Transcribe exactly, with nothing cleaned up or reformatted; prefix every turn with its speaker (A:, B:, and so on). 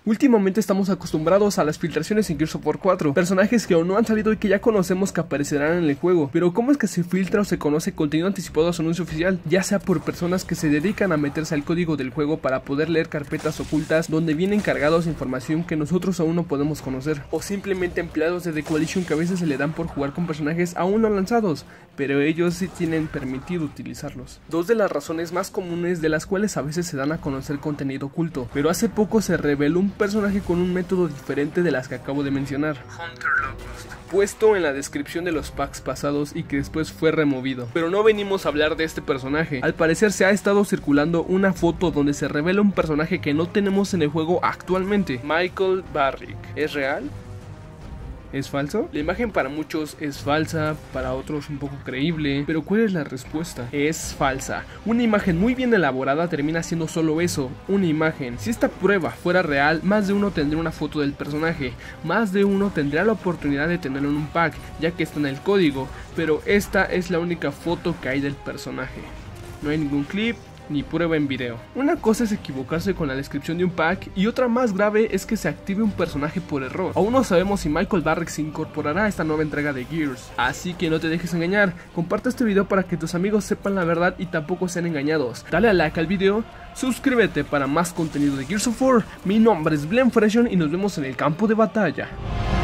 A: Últimamente estamos acostumbrados a las filtraciones en Gears of War cuatro, personajes que aún no han salido y que ya conocemos que aparecerán en el juego, pero ¿cómo es que se filtra o se conoce contenido anticipado a su anuncio oficial? Ya sea por personas que se dedican a meterse al código del juego para poder leer carpetas ocultas donde vienen cargados de información que nosotros aún no podemos conocer, o simplemente empleados de The Coalition que a veces se le dan por jugar con personajes aún no lanzados, pero ellos sí tienen permitido utilizarlos. Dos de las razones más comunes de las cuales a veces se dan a conocer contenido oculto, pero hace poco se reveló un personaje con un método diferente de las que acabo de mencionar, Hunter Locust, puesto en la descripción de los packs pasados y que después fue removido. Pero no venimos a hablar de este personaje. Al parecer se ha estado circulando una foto donde se revela un personaje que no tenemos en el juego actualmente, Michael Barrick. ¿Es real? ¿Es falso? La imagen para muchos es falsa, para otros un poco creíble, pero ¿cuál es la respuesta? Es falsa. Una imagen muy bien elaborada termina siendo solo eso, una imagen. Si esta prueba fuera real, más de uno tendría una foto del personaje, más de uno tendría la oportunidad de tenerlo en un pack, ya que está en el código, pero esta es la única foto que hay del personaje. No hay ningún clip ni prueba en video. Una cosa es equivocarse con la descripción de un pack y otra más grave es que se active un personaje por error. Aún no sabemos si Michael Barrick se incorporará a esta nueva entrega de Gears, así que no te dejes engañar. Comparte este video para que tus amigos sepan la verdad y tampoco sean engañados. Dale a like al video, suscríbete para más contenido de Gears of War. Mi nombre es Blen Freshon y nos vemos en el campo de batalla.